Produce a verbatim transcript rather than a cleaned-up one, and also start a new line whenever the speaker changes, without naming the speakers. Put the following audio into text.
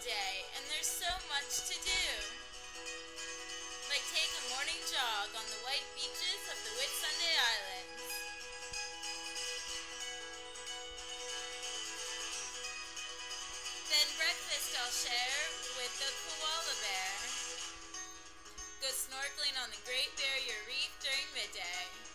day, and there's so much to do. Like take a morning jog on the white beaches of the Whitsunday Islands. Then breakfast I'll share with the koala bear. Go snorkeling on the Great Barrier Reef during midday.